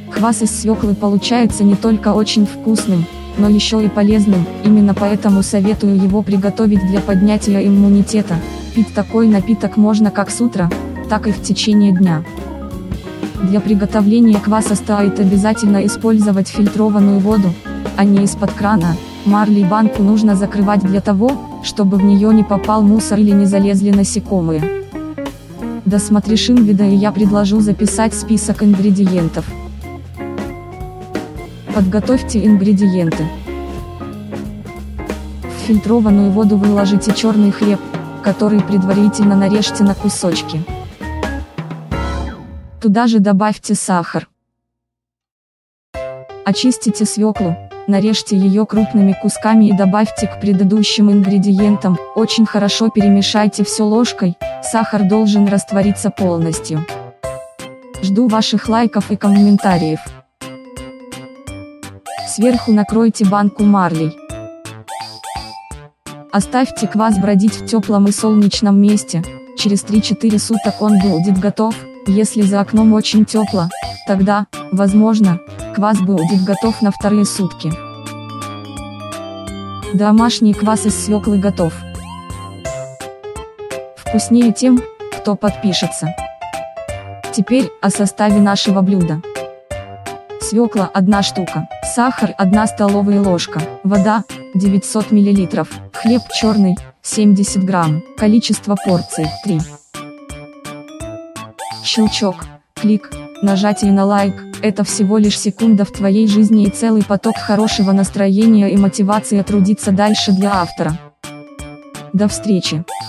Квас из свеклы получается не только очень вкусным, но еще и полезным, именно поэтому советую его приготовить для поднятия иммунитета. Пить такой напиток можно как с утра, так и в течение дня. Для приготовления кваса стоит обязательно использовать фильтрованную воду, а не из-под крана. Марли банку нужно закрывать для того, чтобы в нее не попал мусор или не залезли насекомые. Досмотришь видео и я предложу записать список ингредиентов. Подготовьте ингредиенты. В фильтрованную воду выложите черный хлеб, который предварительно нарежьте на кусочки. Туда же добавьте сахар. Очистите свеклу, нарежьте ее крупными кусками и добавьте к предыдущим ингредиентам, очень хорошо перемешайте все ложкой, сахар должен раствориться полностью. Жду ваших лайков и комментариев. Сверху накройте банку марлей. Оставьте квас бродить в теплом и солнечном месте, через 3-4 суток он будет готов. Если за окном очень тепло, тогда, возможно, квас будет готов на 2 сутки. Домашний квас из свеклы готов. Вкуснее тем, кто подпишется. Теперь о составе нашего блюда. Свекла 1 штука, сахар 1 столовая ложка, вода 900 мл, хлеб черный 70 грамм, количество порций 3. Щелчок, клик, нажатие на лайк – это всего лишь секунда в твоей жизни и целый поток хорошего настроения и мотивации трудиться дальше для автора. До встречи!